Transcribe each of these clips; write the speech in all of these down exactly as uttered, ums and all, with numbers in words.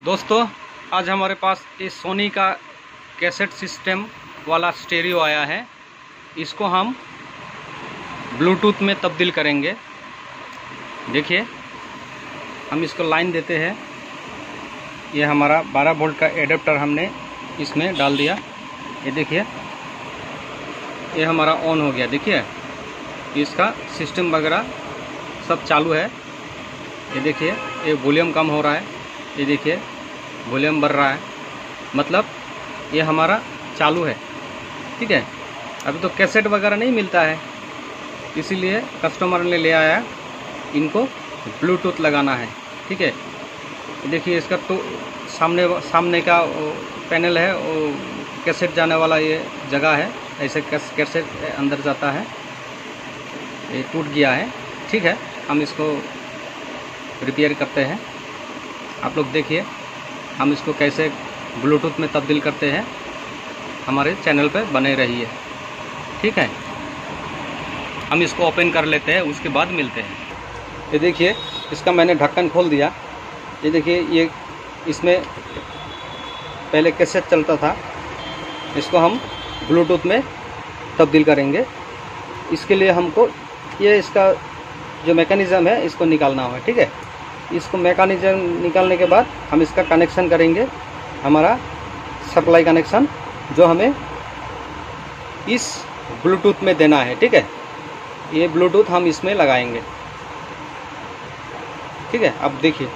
दोस्तों, आज हमारे पास ये सोनी का कैसेट सिस्टम वाला स्टेरियो आया है। इसको हम ब्लूटूथ में तब्दील करेंगे। देखिए, हम इसको लाइन देते हैं। ये हमारा बारह वोल्ट का एडेप्टर हमने इसमें डाल दिया। ये देखिए, ये हमारा ऑन हो गया। देखिए, इसका सिस्टम वगैरह सब चालू है। ये देखिए, ये वॉल्यूम कम हो रहा है। ये देखिए, वॉल्यूम बढ़ रहा है, मतलब ये हमारा चालू है। ठीक है, अभी तो कैसेट वगैरह नहीं मिलता है, इसीलिए कस्टमर ने ले आया, इनको ब्लूटूथ लगाना है। ठीक है, देखिए इसका तो सामने सामने का पैनल है, वो कैसेट जाने वाला ये जगह है। ऐसे कैसेट अंदर जाता है। ये टूट गया है। ठीक है, हम इसको रिपेयर करते हैं। आप लोग देखिए हम इसको कैसे ब्लूटूथ में तब्दील करते हैं। हमारे चैनल पे बने रहिए। ठीक है, हम इसको ओपन कर लेते हैं, उसके बाद मिलते हैं। ये देखिए, इसका मैंने ढक्कन खोल दिया। ये देखिए, ये इसमें पहले कैसेट चलता था, इसको हम ब्लूटूथ में तब्दील करेंगे। इसके लिए हमको ये इसका जो मैकेनिज़्म है इसको निकालना होगा। ठीक है, इसको मैकेनिज्म निकालने के बाद हम इसका कनेक्शन करेंगे, हमारा सप्लाई कनेक्शन, जो हमें इस ब्लूटूथ में देना है। ठीक है, ये ब्लूटूथ हम इसमें लगाएंगे। ठीक है, अब देखिए,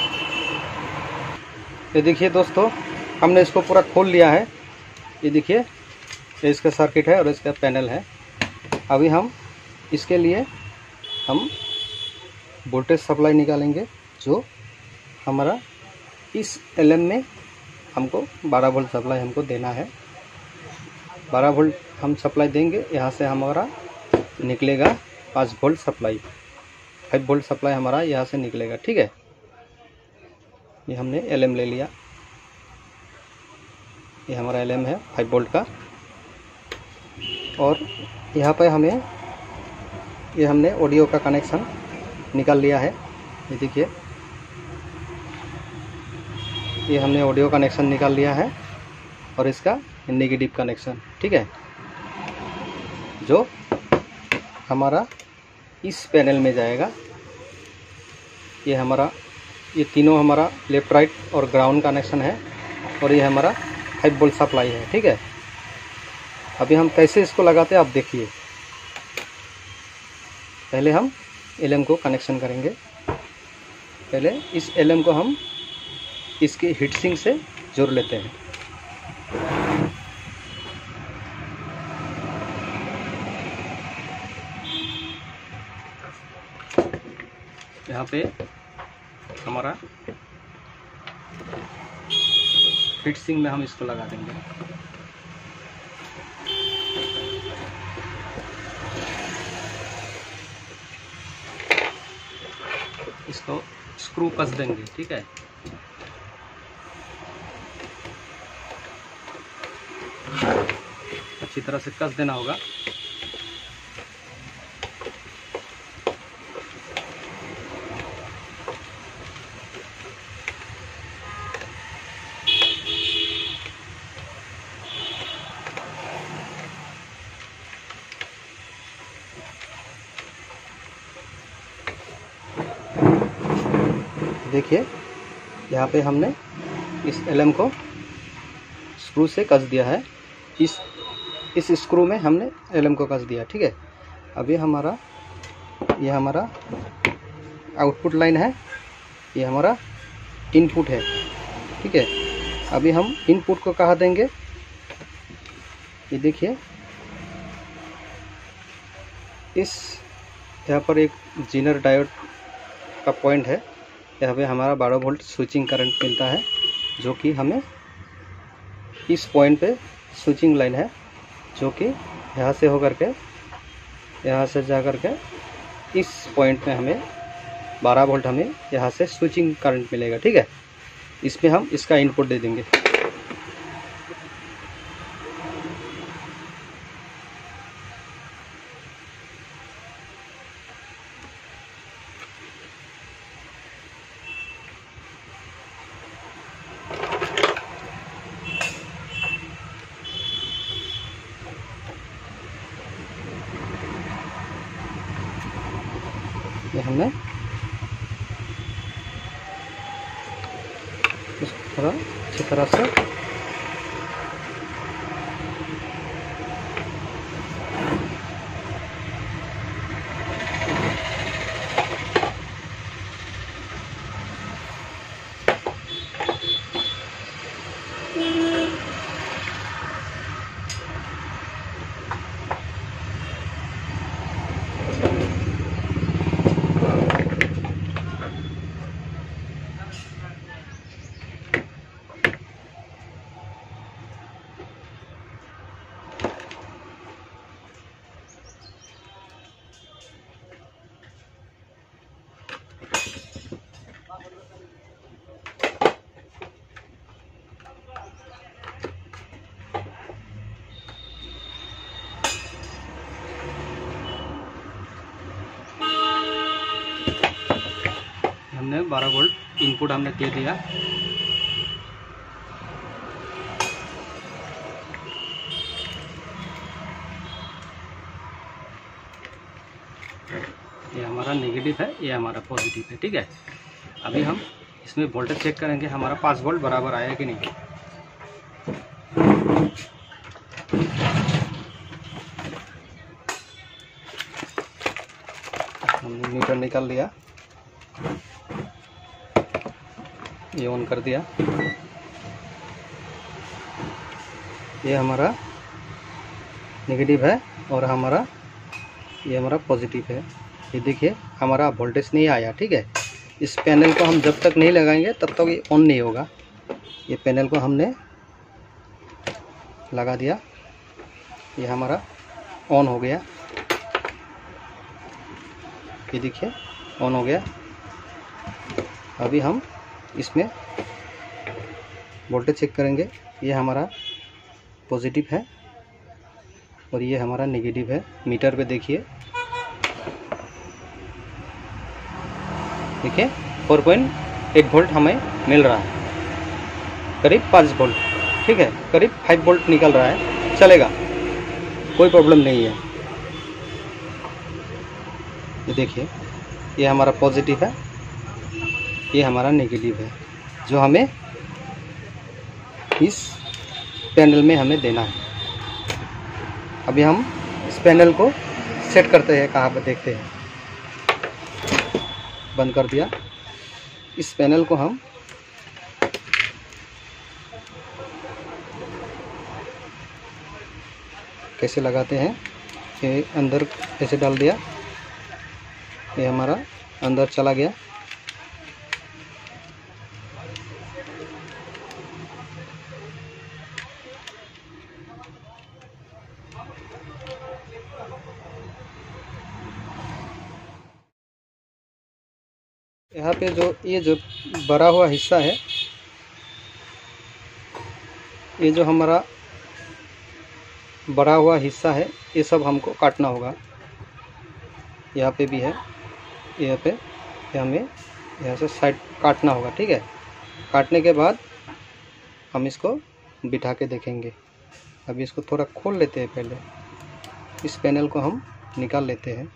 ये देखिए दोस्तों, हमने इसको पूरा खोल लिया है। ये देखिए, ये इसका सर्किट है और इसका पैनल है। अभी हम इसके लिए हम वोल्टेज सप्लाई निकालेंगे, जो हमारा इस एल एम में हमको बारह वोल्ट सप्लाई हमको देना है। बारह वोल्ट हम सप्लाई देंगे, यहाँ से हमारा निकलेगा पाँच volt supply, five volt supply हमारा यहाँ से निकलेगा। ठीक है, ये हमने एल एम ले लिया। ये हमारा एल एम है फाइव वोल्ट का। और यहाँ पे हमें ये हमने ऑडियो का कनेक्शन निकाल लिया है। ये देखिए, ये हमने ऑडियो कनेक्शन निकाल लिया है और इसका नेगेटिव कनेक्शन। ठीक है, जो हमारा इस पैनल में जाएगा। ये हमारा ये तीनों हमारा लेफ्ट राइट और ग्राउंड कनेक्शन है, और ये हमारा फाइव वोल्ट सप्लाई है। ठीक है, अभी हम कैसे इसको लगाते हैं आप देखिए। पहले हम एल एम को कनेक्शन करेंगे। पहले इस एल एम को हम इसके हीट सिंक से जोड़ लेते हैं। यहाँ पे हमारा हीट सिंक में हम इसको लगा देंगे। इसको स्क्रू कस देंगे। ठीक है, अच्छी तरह से कस देना होगा। देखिए, यहाँ पे हमने इस एल एम को स्क्रू से कस दिया है। इस इस स्क्रू में हमने एल एम को कस दिया। ठीक है, अभी हमारा ये हमारा आउटपुट लाइन है, ये हमारा इनपुट है। ठीक है, अभी हम इनपुट को कहाँ देंगे, ये देखिए, इस यहाँ पर एक जीनर डायोड का पॉइंट है। यहाँ पे हमारा बारह वोल्ट स्विचिंग करंट मिलता है, जो कि हमें इस पॉइंट पे स्विचिंग लाइन है, जो कि यहाँ से होकर के यहाँ से जा कर के इस पॉइंट में हमें बारह वोल्ट हमें यहाँ से स्विचिंग करंट मिलेगा। ठीक है, इसमें हम इसका इनपुट दे देंगे। ये हमने इसको थोड़ा अच्छी तरह से हमने बारह वोल्ट इनपुट हमने दे दिया। ये हमारा नेगेटिव है, ये हमारा पॉजिटिव है। ठीक है, अभी हम इसमें वोल्टेज चेक करेंगे हमारा पाँच वोल्ट बराबर आया कि नहीं। हमने मीटर निकाल लिया, ये ऑन कर दिया। ये हमारा नेगेटिव है और हमारा ये हमारा पॉजिटिव है। ये देखिए हमारा वोल्टेज नहीं आया। ठीक है, इस पैनल को हम जब तक नहीं लगाएंगे तब तक ये ऑन नहीं होगा। ये पैनल को हमने लगा दिया, ये हमारा ऑन हो गया। ये देखिए ऑन हो गया। अभी हम इसमें वोल्टेज चेक करेंगे। ये हमारा पॉजिटिव है और ये हमारा नेगेटिव है। मीटर पे देखिए, देखिए चार पॉइंट आठ वोल्ट हमें मिल रहा है, करीब पाँच वोल्ट। ठीक है, करीब पाँच वोल्ट निकल रहा है, चलेगा, कोई प्रॉब्लम नहीं है। ये देखिए ये हमारा पॉजिटिव है, ये हमारा नेगेटिव है, जो हमें इस पैनल में हमें देना है। अभी हम इस पैनल को सेट करते हैं, कहाँ पर देखते हैं। बंद कर दिया। इस पैनल को हम कैसे लगाते हैं, ये अंदर ऐसे डाल दिया, ये हमारा अंदर चला गया। यहाँ पे जो ये जो बड़ा हुआ हिस्सा है, ये जो हमारा बड़ा हुआ हिस्सा है, ये सब हमको काटना होगा। यहाँ पे भी है, यहाँ पे हमें यहाँ से साइड काटना होगा। ठीक है, काटने के बाद हम इसको बिठा के देखेंगे। अभी इसको थोड़ा खोल लेते हैं, पहले इस पैनल को हम निकाल लेते हैं।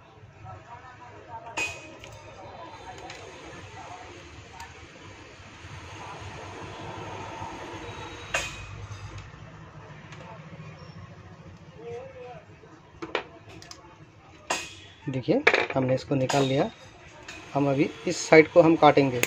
देखिए हमने इसको निकाल लिया। हम अभी इस साइड को हम काटेंगे।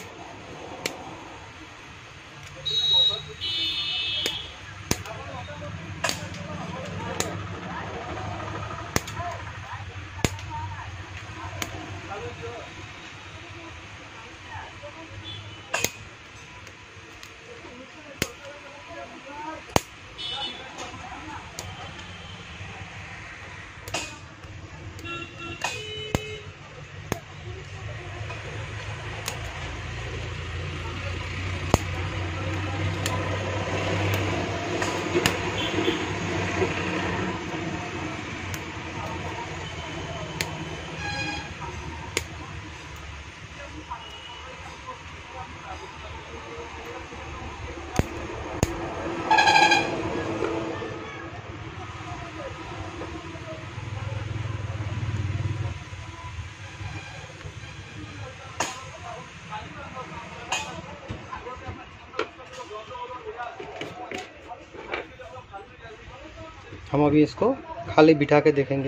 हम अभी इसको खाली बिठा के देखेंगे।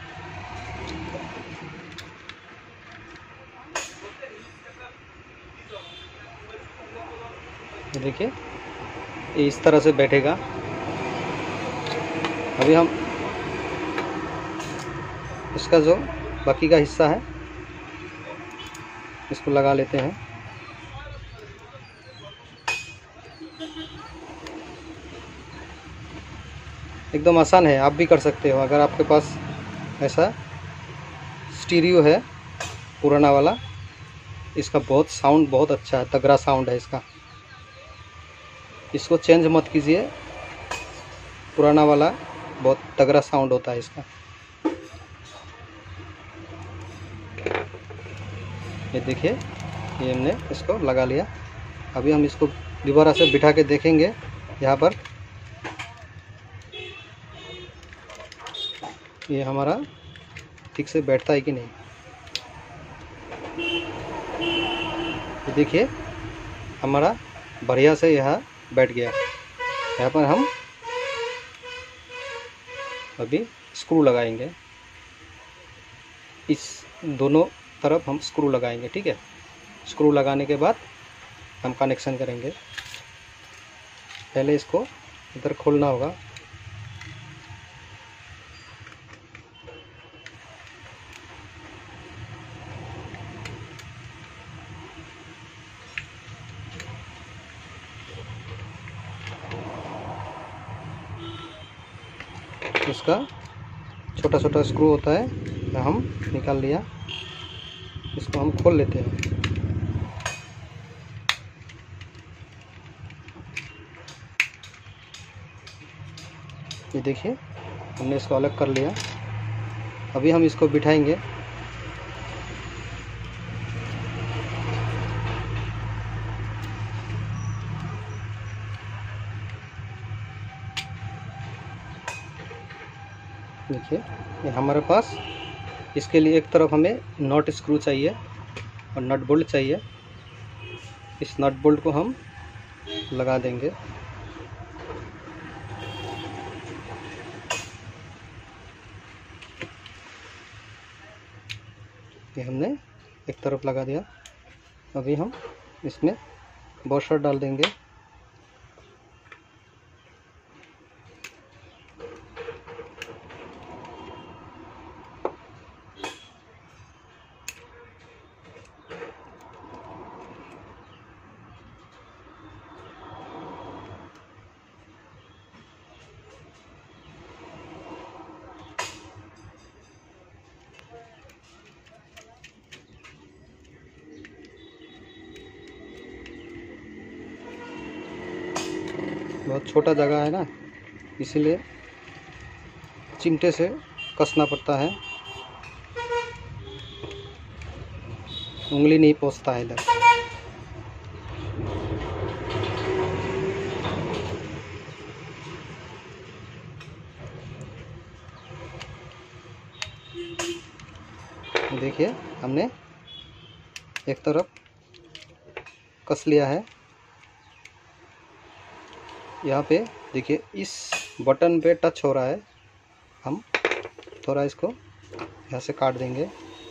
ये देखिए, ये इस तरह से बैठेगा। अभी हम इसका जो बाकी का हिस्सा है इसको लगा लेते हैं। एकदम आसान है, आप भी कर सकते हो। अगर आपके पास ऐसा स्टीरियो है पुराना वाला, इसका बहुत साउंड बहुत अच्छा है, तगड़ा साउंड है इसका। इसको चेंज मत कीजिए, पुराना वाला बहुत तगड़ा साउंड होता है इसका। ये देखिए, ये हमने इसको लगा लिया। अभी हम इसको दोबारा से बिठा के देखेंगे यहाँ पर। ये हमारा ठीक से बैठता है कि नहीं। ये देखिए, हमारा बढ़िया से यहाँ बैठ गया। यहाँ पर हम अभी स्क्रू लगाएंगे। इस दोनों तरफ हम स्क्रू लगाएंगे, ठीक है। स्क्रू लगाने के बाद हम कनेक्शन करेंगे। पहले इसको इधर खोलना होगा। इसका छोटा छोटा स्क्रू होता है, यह हम निकाल लिया। इसको हम खोल लेते हैं। ये देखिए, हमने इसको अलग कर लिया। अभी हम इसको बिठाएंगे। देखिए, ये हमारे पास इसके लिए एक तरफ हमें नट स्क्रू चाहिए और नट बोल्ट चाहिए। इस नट बोल्ट को हम लगा देंगे। ये हमने एक तरफ लगा दिया। अभी हम इसमें वॉशर डाल देंगे। बहुत छोटा जगह है ना, इसीलिए चिमटे से कसना पड़ता है। उंगली नहीं पहुंचता है इधर। देखिए, हमने एक तरफ कस लिया है। यहाँ पे देखिए, इस बटन पे टच हो रहा है। हम थोड़ा इसको यहाँ से काट देंगे।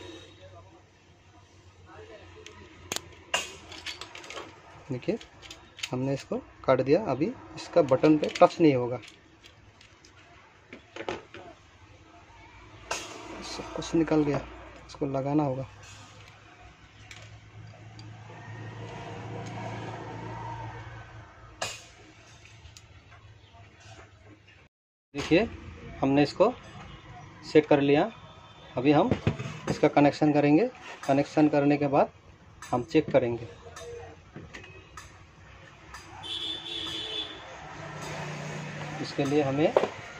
देखिए, हमने इसको काट दिया। अभी इसका बटन पे टच नहीं होगा। सब कुछ निकल गया, इसको लगाना होगा। देखिए, हमने इसको सेट कर लिया। अभी हम इसका कनेक्शन करेंगे। कनेक्शन करने के बाद हम चेक करेंगे। इसके लिए हमें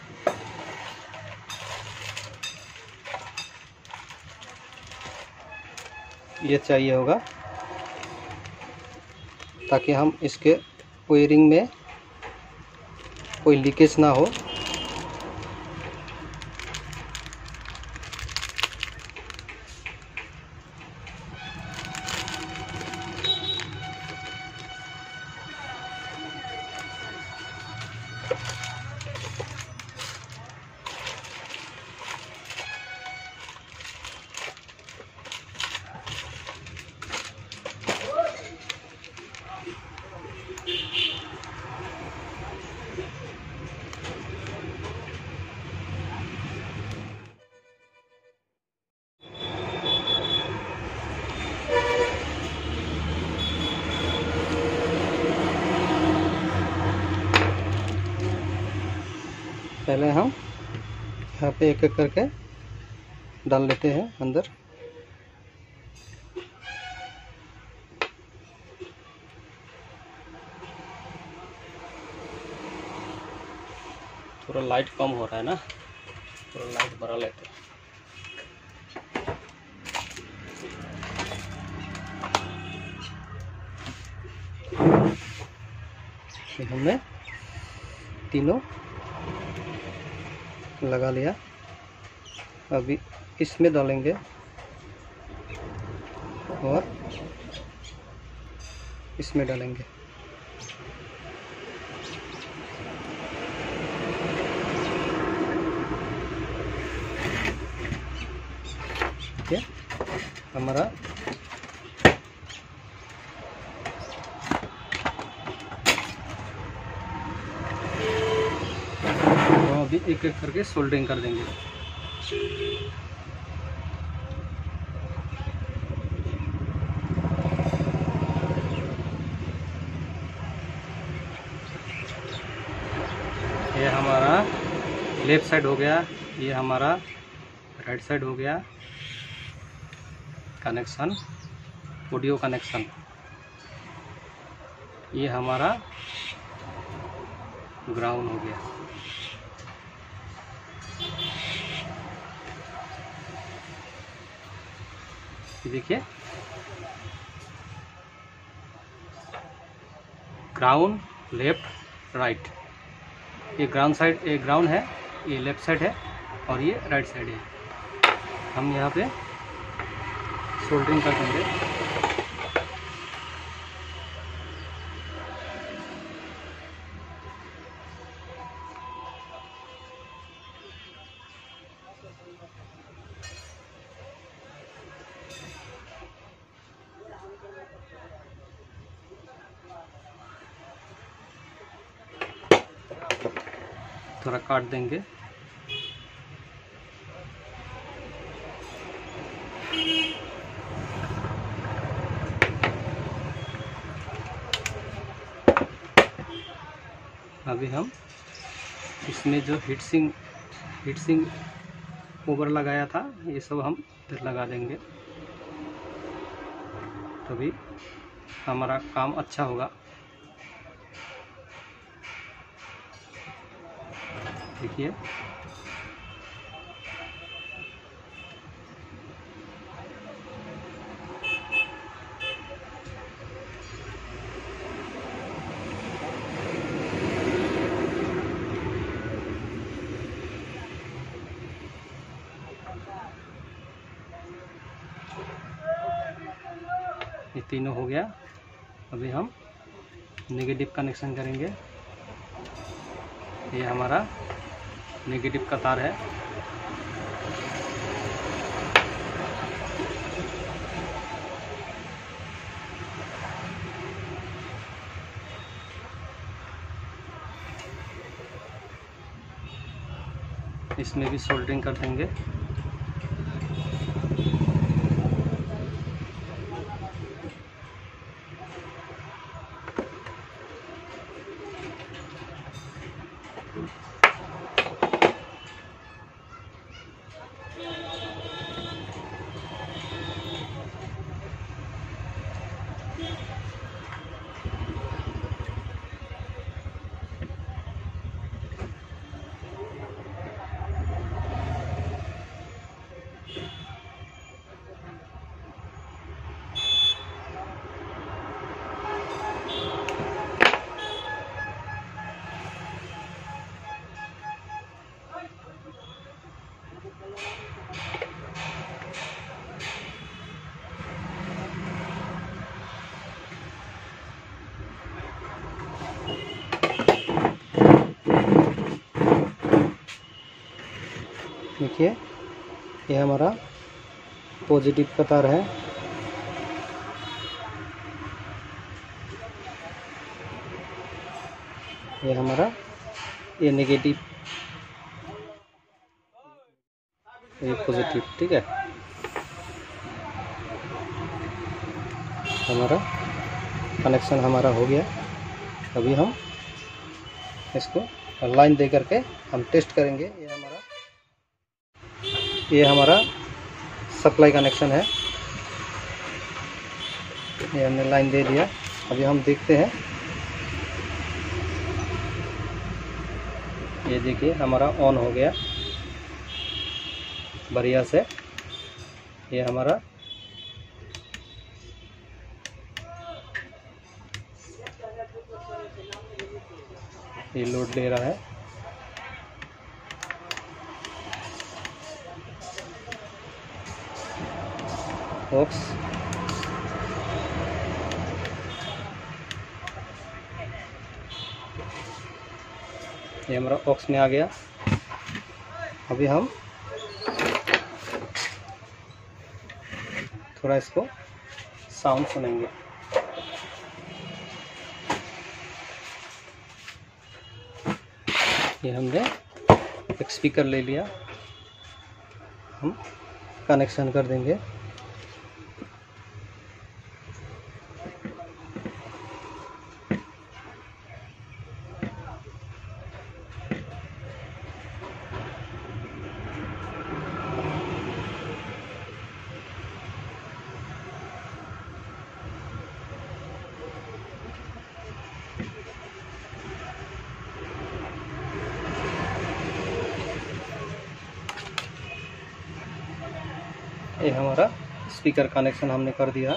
ये चाहिए होगा, ताकि हम इसके वायरिंग में कोई लीकेज ना हो। पहले हम यहाँ पे एक एक करके डाल लेते हैं अंदर। थोड़ा लाइट कम हो रहा है ना, थोड़ा लाइट बढ़ा लेते हैं। हमने तीनों लगा लिया। अभी इसमें डालेंगे और इसमें डालेंगे। ठीक है, हमारा अभी एक एक करके सोल्डरिंग कर देंगे। ये हमारा लेफ्ट साइड हो गया, ये हमारा राइट साइड हो गया कनेक्शन, ऑडियो कनेक्शन। ये हमारा ग्राउंड हो गया। देखिए ग्राउंड, लेफ्ट, राइट। ये ग्राउंड साइड, ये ग्राउंड है, ये लेफ्ट साइड है और ये राइट साइड है। हम यहाँ पे सोल्डरिंग कर देंगे। थोड़ा काट देंगे। अभी हम इसमें जो हीट सिंक हीट सिंक ऊपर लगाया था, ये सब हम इधर लगा देंगे, तभी हमारा काम अच्छा होगा। देखिए ये तीनों हो गया। अभी हम नेगेटिव कनेक्शन करेंगे। ये हमारा नेगेटिव का तार है। इसमें भी सोल्डरिंग कर देंगे। देखिए ये हमारा पॉजिटिव का तार है। ये हमारा ये नेगेटिव, ये पॉजिटिव। ठीक है, हमारा कनेक्शन हमारा हो गया। अभी हम इसको लाइन दे करके हम टेस्ट करेंगे। ये हमारा ये हमारा सप्लाई कनेक्शन है, ये हमने लाइन दे दिया। अभी हम देखते हैं, ये देखिए हमारा ऑन हो गया बढ़िया से। ये हमारा ये लोड ले रहा है। ऑक्स ये हमारा ऑक्स में आ गया। अभी हम थोड़ा इसको साउंड सुनेंगे। ये हमने एक स्पीकर ले लिया, हम कनेक्शन कर देंगे। ये हमारा स्पीकर कनेक्शन हमने कर दिया।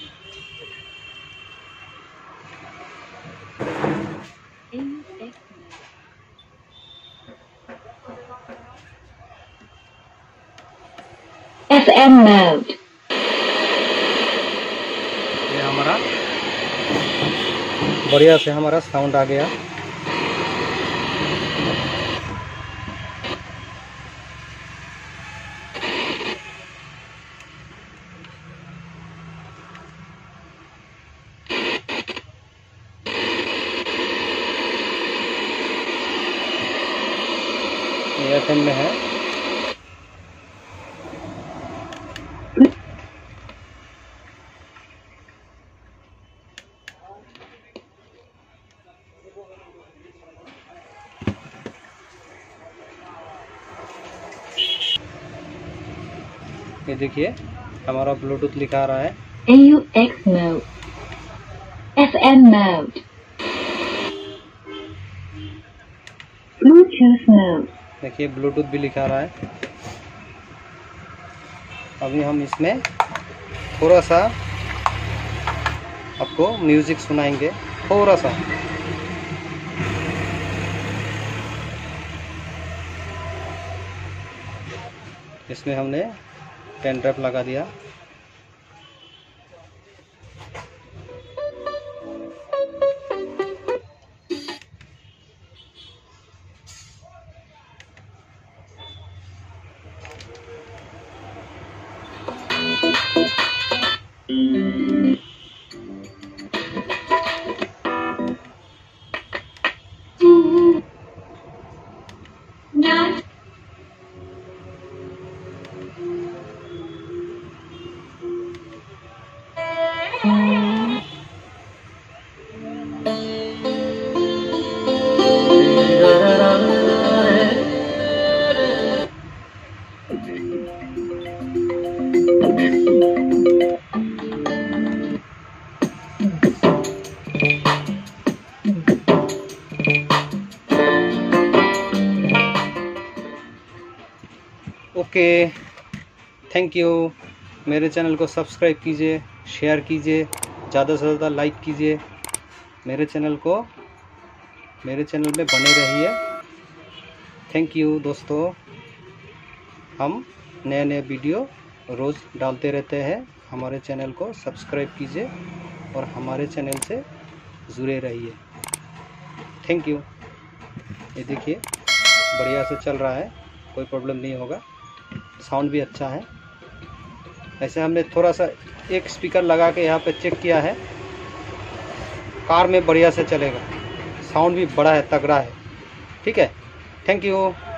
F M mode. ये हमारा बढ़िया से हमारा साउंड आ गया। ये एफ एम में है। ये देखिए हमारा ब्लूटूथ लिखा रहा है। A U X mode, F M mode, Bluetooth mode। देखिए ब्लूटूथ भी लिखा रहा है। अभी हम इसमें थोड़ा सा आपको म्यूजिक सुनाएंगे, थोड़ा सा। इसमें हमने पेन ड्राइव लगा दिया। Okay, thank you. मेरे चैनल को सब्सक्राइब कीजिए, शेयर कीजिए, ज़्यादा से ज़्यादा लाइक कीजिए। मेरे चैनल को मेरे चैनल में बने रहिए। थैंक यू दोस्तों। हम नए नए वीडियो रोज़ डालते रहते हैं। हमारे चैनल को सब्सक्राइब कीजिए और हमारे चैनल से जुड़े रहिए। Thank you. ये देखिए बढ़िया से चल रहा है, कोई प्रॉब्लम नहीं होगा। साउंड भी अच्छा है। ऐसे हमने थोड़ा सा एक स्पीकर लगा के यहाँ पे चेक किया है, कार में बढ़िया से चलेगा। साउंड भी बड़ा है, तगड़ा है। ठीक है, थैंक यू।